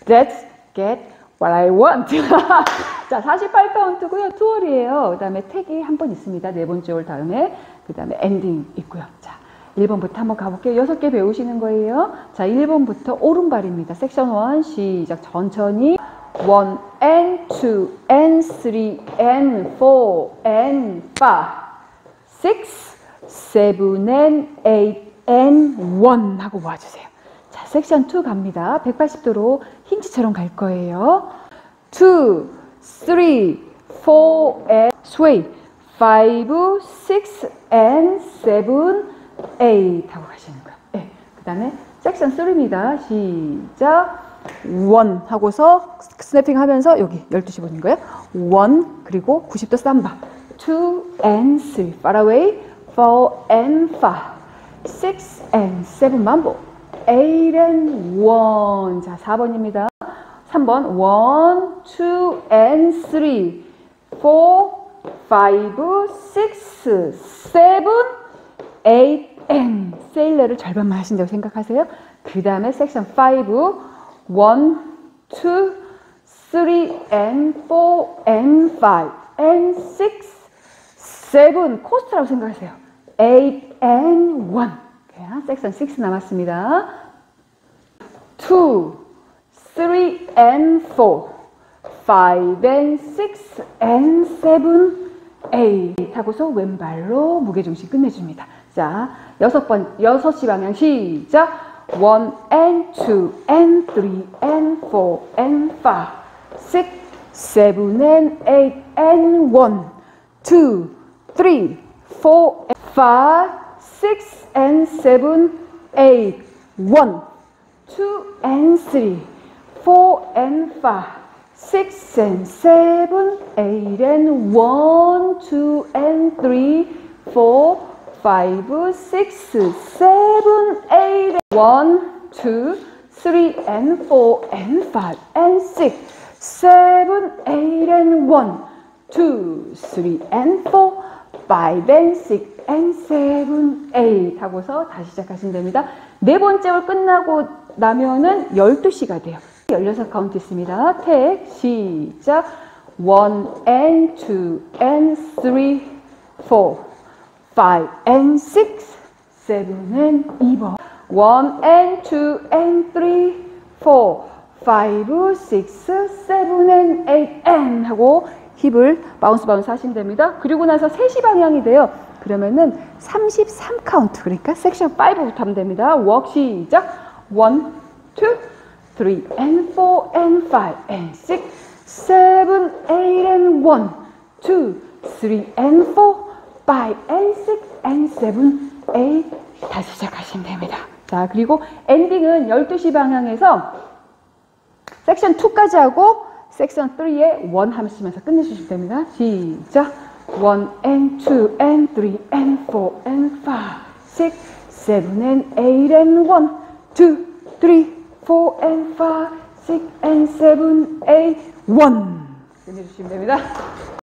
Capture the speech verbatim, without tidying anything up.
Let's get what I want. 자, 사십팔 카운트고요. 투월이에요. 그 다음에 택이 한 번 있습니다. 네 번째 월 다음에. 그 다음에 엔딩 있고요. 자, 일 번부터 한번 가볼게요. 여섯 개 배우시는 거예요. 자, 일 번부터 오른발입니다. 섹션 일 시작. 천천히. 원 and two and three and four and five, six, seven and eight and one 하고 모아주세요. 자, 섹션 이 갑니다. 백팔십 도로 힌치처럼 갈 거예요. two, three, four and sway, five, six and seven, eight 하고 가시는 거예요. 네. 그 다음에 섹션 삼입니다. 시작. 원 하고서 스냅핑 하면서 여기 열두 시 보는 거예요. 원 그리고 구십 도 삼바. two and three far away. four and five. six and seven mambo. eight and one. 자, 사 번입니다. 삼 번 one, two and three. four, five, six, seven, eight and 세일러를 절반만 하신다고 생각하세요. 그 다음에 섹션 오. one, two, three, and four, and five, and six, seven 코스트라고 생각하세요. eight, and one. 섹션 육 남았습니다. two, three, and four, five, and six, and seven, eight 하고서 왼발로 무게중심 끝내줍니다. 자, 여섯 번, 여섯 시 방향 시작. one and two and three and four and five, six, seven and eight and one, two, three, four, five, six and seven, eight, one, two and three, four and five, six and seven, eight and one, two and three, four, five, six, seven, eight, one, two, three, and four, and five, and six, seven, eight, and one, two, three, and four, five, and six, and seven, eight 하고서 다시 시작하시면 됩니다. 네 번째 월 끝나고 나면은 열두 시가 돼요. 열여섯 카운트 있습니다. 택 시작. one and two and three, four, five and six, seven and 이 번. one and two and three, four, five, six, seven and eight and 하고 힙을 바운스 바운스 하시면 됩니다. 그리고 나서 세 시 방향이 돼요. 그러면은 삼십삼 카운트, 그러니까 섹션 오부터 하면 됩니다. 워크 시작. one, two, three and four and five and six, seven, eight and one, two, three and four, five and six and seven, eight 다시 시작하시면 됩니다. 자, 그리고 엔딩은 열두 시 방향에서 섹션 이까지 하고 섹션 삼에 일 하시면서 끝내주시면 됩니다. 시작. one and two and three and four and five, six, seven and eight and one, two, three, four and five, six and seven, eight, one 끝내주시면 됩니다.